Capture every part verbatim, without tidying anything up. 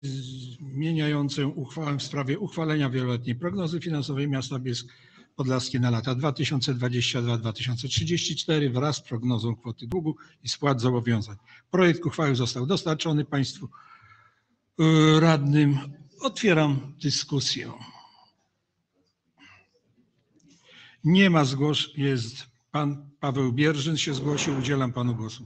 zmieniającą uchwałę w sprawie uchwalenia wieloletniej prognozy finansowej miasta Bielsk Podlaskie na lata dwa tysiące dwudziesty drugi do dwa tysiące trzydziestego czwartego wraz z prognozą kwoty długu i spłat zobowiązań. Projekt uchwały został dostarczony Państwu radnym. Otwieram dyskusję. Nie ma zgłoszeń. Jest pan Paweł Bierżyn się zgłosił. Udzielam panu głosu.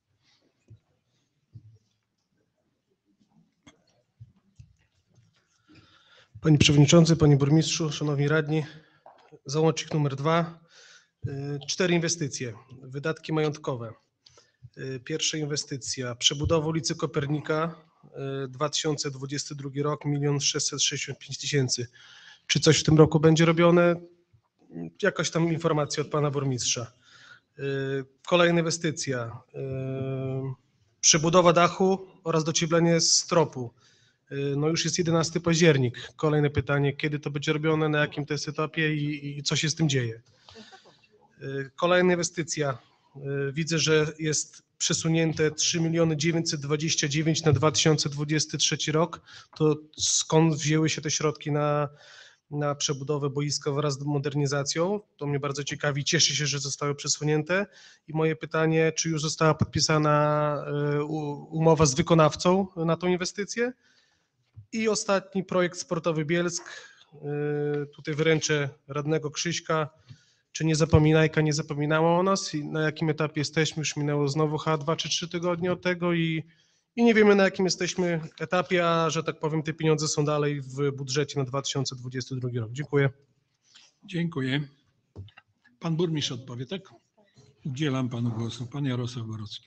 Panie Przewodniczący, Panie Burmistrzu, Szanowni Radni, załącznik numer dwa. Cztery inwestycje, wydatki majątkowe. Pierwsza inwestycja, przebudowa ulicy Kopernika, dwa tysiące dwudziesty drugi rok, milion sześćset sześćdziesiąt pięć tysięcy. Czy coś w tym roku będzie robione? Jakaś tam informacja od Pana Burmistrza. Kolejna inwestycja, przebudowa dachu oraz docieplenie stropu. No już jest jedenasty październik. Kolejne pytanie, kiedy to będzie robione, na jakim to jest etapie i, i co się z tym dzieje. Kolejna inwestycja. Widzę, że jest przesunięte trzy miliony dziewięćset dwadzieścia dziewięć na dwa tysiące dwudziesty trzeci rok. To skąd wzięły się te środki na, na przebudowę boiska wraz z modernizacją? To mnie bardzo ciekawi. Cieszę się, że zostały przesunięte. I moje pytanie, czy już została podpisana umowa z wykonawcą na tą inwestycję? I ostatni projekt sportowy Bielsk. Tutaj wręczę radnego Krzyśka. Czy nie zapominajka nie zapominała o nas i na jakim etapie jesteśmy? Już minęło znowu chyba dwa czy trzy tygodnie od tego i, i nie wiemy, na jakim jesteśmy etapie, a że tak powiem, te pieniądze są dalej w budżecie na dwa tysiące dwudziesty drugi rok. Dziękuję. Dziękuję. Pan burmistrz odpowie, tak? Udzielam panu głosu. Pan Jarosław Borowski.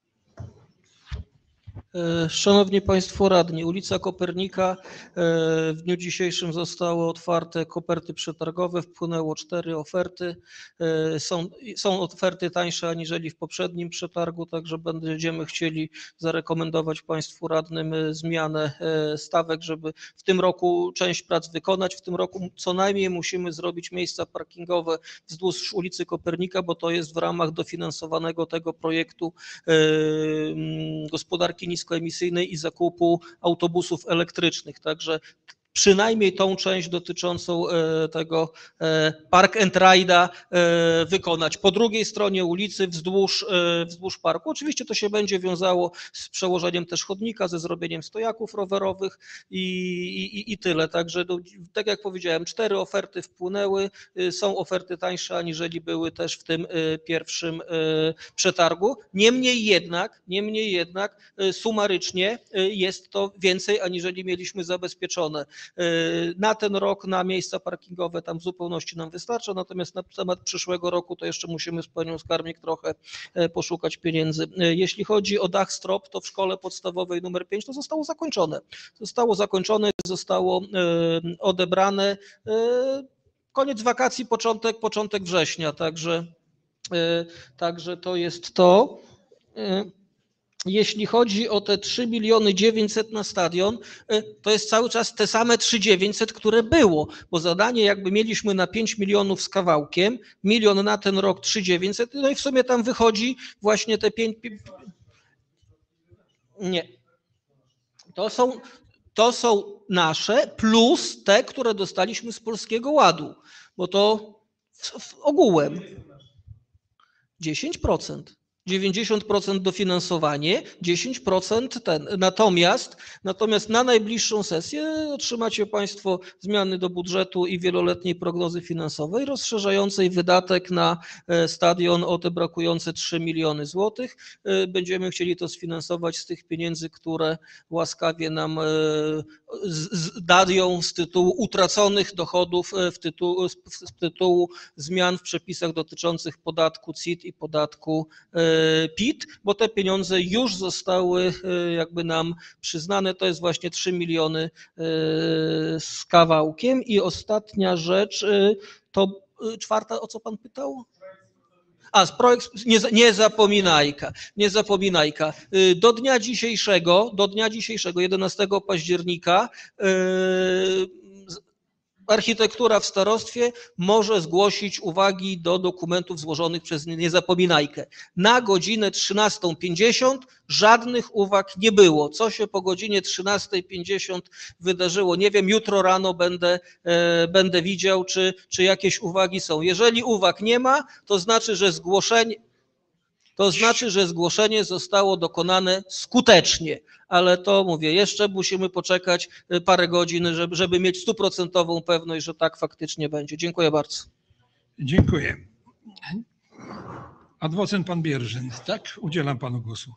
Szanowni Państwo Radni, ulica Kopernika, w dniu dzisiejszym zostały otwarte koperty przetargowe, wpłynęło cztery oferty. Są, są oferty tańsze aniżeli w poprzednim przetargu, także będziemy chcieli zarekomendować Państwu Radnym zmianę stawek, żeby w tym roku część prac wykonać. W tym roku co najmniej musimy zrobić miejsca parkingowe wzdłuż ulicy Kopernika, bo to jest w ramach dofinansowanego tego projektu gospodarki niskoemisyjnej i zakupu autobusów elektrycznych. Także przynajmniej tą część dotyczącą tego park and ride'a wykonać. Po drugiej stronie ulicy wzdłuż, wzdłuż parku. Oczywiście to się będzie wiązało z przełożeniem też chodnika, ze zrobieniem stojaków rowerowych i, i, i tyle. Także tak jak powiedziałem, cztery oferty wpłynęły. Są oferty tańsze aniżeli były też w tym pierwszym przetargu. Niemniej jednak, niemniej jednak sumarycznie jest to więcej aniżeli mieliśmy zabezpieczone. Na ten rok na miejsca parkingowe tam w zupełności nam wystarcza, natomiast na temat przyszłego roku to jeszcze musimy z panią skarbnik trochę poszukać pieniędzy. Jeśli chodzi o dach strop, to w szkole podstawowej numer pięć to zostało zakończone. Zostało zakończone, zostało odebrane. Koniec wakacji, początek, początek września, także, także to jest to. Jeśli chodzi o te trzy miliony dziewięćset na stadion, to jest cały czas te same trzy miliony dziewięćset, które było, bo zadanie jakby mieliśmy na pięć milionów z kawałkiem, milion na ten rok trzy miliony dziewięćset, no i w sumie tam wychodzi właśnie te pięć... Nie. To są, to są nasze plus te, które dostaliśmy z Polskiego Ładu, bo to w, w ogółem dziesięć procent. dziewięćdziesiąt procent dofinansowanie, dziesięć procent ten. Natomiast, natomiast na najbliższą sesję otrzymacie Państwo zmiany do budżetu i wieloletniej prognozy finansowej rozszerzającej wydatek na stadion o te brakujące trzy miliony złotych. Będziemy chcieli to sfinansować z tych pieniędzy, które łaskawie nam dają z tytułu utraconych dochodów w tytułu, z tytułu zmian w przepisach dotyczących podatku C I T i podatku P I T, bo te pieniądze już zostały jakby nam przyznane, to jest właśnie trzy miliony z kawałkiem. I ostatnia rzecz, to czwarta, o co pan pytał? A, projekt, nie, nie zapominajka, nie zapominajka. Do dnia dzisiejszego, do dnia dzisiejszego, jedenastego października, architektura w starostwie może zgłosić uwagi do dokumentów złożonych przez Niezapominajkę. Na godzinę trzynastą pięćdziesiąt żadnych uwag nie było. Co się po godzinie trzynastej pięćdziesiąt wydarzyło, nie wiem, jutro rano będę, e, będę widział, czy, czy jakieś uwagi są. Jeżeli uwag nie ma, to znaczy, że zgłoszenie, to znaczy, że zgłoszenie zostało dokonane skutecznie, ale to mówię, jeszcze musimy poczekać parę godzin, żeby, żeby mieć stuprocentową pewność, że tak faktycznie będzie. Dziękuję bardzo. Dziękuję. Adwocent pan Bierzyn, tak? Udzielam panu głosu.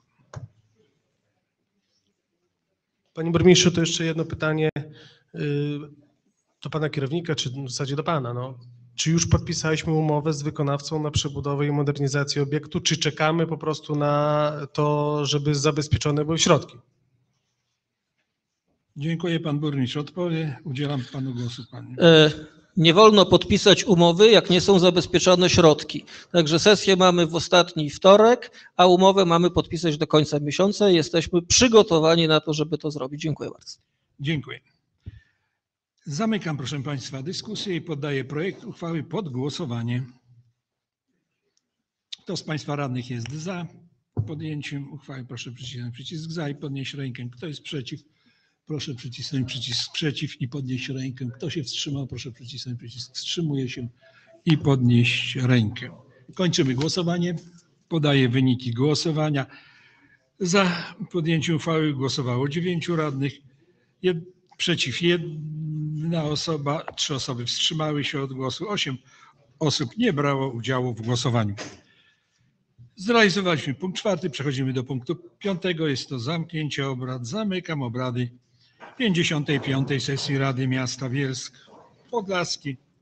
Panie burmistrzu, to jeszcze jedno pytanie y, do pana kierownika, czy w zasadzie do pana. No. Czy już podpisaliśmy umowę z wykonawcą na przebudowę i modernizację obiektu, czy czekamy po prostu na to, żeby zabezpieczone były środki? Dziękuję, pan burmistrz odpowie. Udzielam panu głosu, panie. E, Nie wolno podpisać umowy, jak nie są zabezpieczone środki. Także sesję mamy w ostatni wtorek, a umowę mamy podpisać do końca miesiąca. Jesteśmy przygotowani na to, żeby to zrobić. Dziękuję bardzo. Dziękuję. Zamykam, proszę państwa, dyskusję i poddaję projekt uchwały pod głosowanie. Kto z państwa radnych jest za podjęciem uchwały, proszę przycisnąć przycisk za i podnieść rękę. Kto jest przeciw, proszę przycisnąć przycisk przeciw i podnieść rękę. Kto się wstrzymał, proszę przycisnąć przycisk wstrzymuje się i podnieść rękę. Kończymy głosowanie. Podaję wyniki głosowania. Za podjęciem uchwały głosowało dziewięciu radnych, jed, przeciw jedna osoba, trzy osoby wstrzymały się od głosu, osiem osób nie brało udziału w głosowaniu. Zrealizowaliśmy punkt czwarty, przechodzimy do punktu piątego, jest to zamknięcie obrad. Zamykam obrady pięćdziesiątej piątej sesji Rady Miasta Bielsk Podlaski.